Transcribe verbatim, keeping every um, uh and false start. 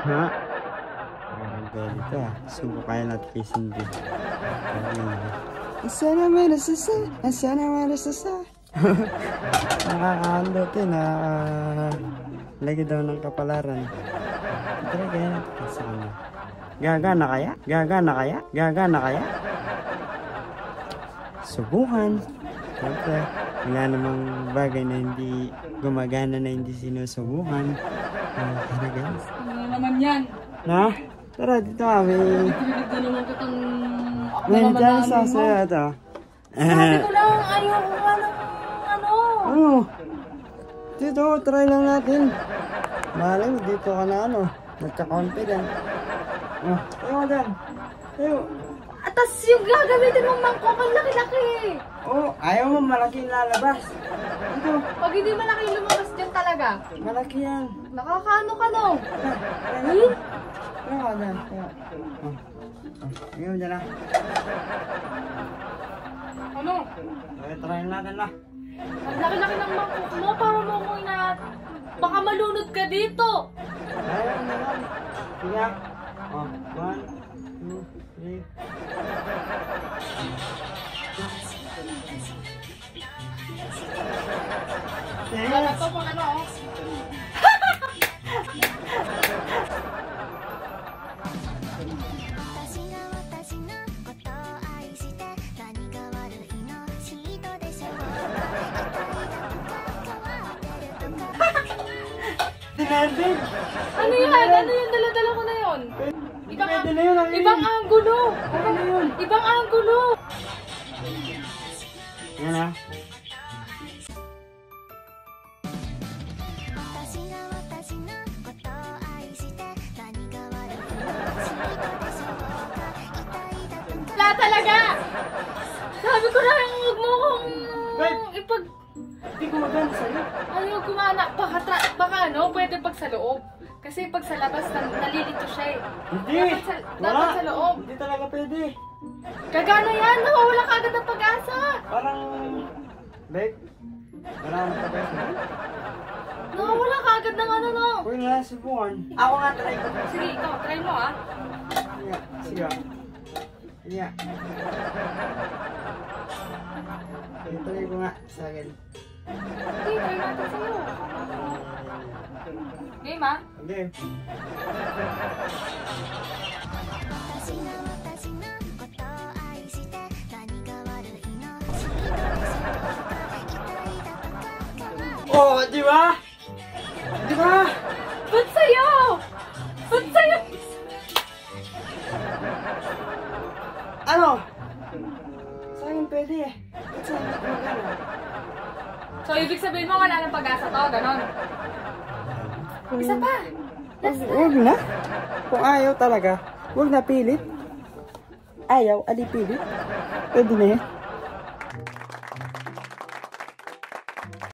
Ha? Parang dito ah. Subo kaya natin kay Cindy. Asa naman nasasa? Asa naman nasasa? Nakakaandotin na lagi daw ng kapalaran. Tara kaya natin kasi kanya. Gagana kaya? Gagana kaya? Gagana kaya? Subukan. Siyempre, wala namang bagay na hindi gumagana na hindi sinusubukan. Uh, tara guys. Ano naman yan? Na? Tara dito kami. Dito naman kitang... May dyan sa saya ito. Sabi ko lang, ayoko nga ng ano. Ano? Dito, try lang natin. Malay mo, dito ka na ano. Nagka-confident. Oh, tayo ka dyan. Tayo. Atas yung gagamitin mong mangkok, ang laki-laki. Oh, ayaw mo malaking lalabas. Dito. Pag hindi malaki lumabas dyan talaga. Malaki yan. Nakakaano ka no? Tayo ka dyan. Tayo. Oh. Oh, ayaw dyan na. Ano? Okay, try natin na. Ang laki-laki ng mangkok mo, para mo ko na... Baka malunod ka dito. Ayaw na lang. Sige. Oh, one, two, three. Wala to kung ano oh. Tinending! Ano yan? Ano yung dala-dala ko na yun? Ibang, Pwede na yun, ang ibang anggulo. Ano na yun? Ibang anggulo. Yan ah. Wala talaga! Sabi ko na lang, huwag mo kong ipag... Hindi ko maganda sa'yo. Ayaw gumana. Baka, tra- baka ano, pwede pag sa loob. Kasi pag sa labas, na- nalilito siya eh. Hindi! Dapat sa, dapat sa loob. Hindi talaga pwede. Gagana yan! Nawawala ka agad ng pag-asa! Parang... Babe? Wala akong pag-asa. Nawawala ka agad ng ano no! Uy nga, subukan. Ako nga, try ko. Sige, ikaw, try mo ah. Sige, sige. Sige. Sige, try ko nga sa akin. Sige, try natin sa'yo. Game ah? Okay. Oh, di ba? Di ba? Ba't sa'yo? Ba't sa'yo? Ano? Sa akin pwede eh. Ba't sa hindi ko magana? So, ibig sabihin mo wala ng pag-asa to, ganon? Isa pa! Huwag na. Kung ayaw talaga, huwag na pilit. Ayaw, ali pilit. Pwede na yan.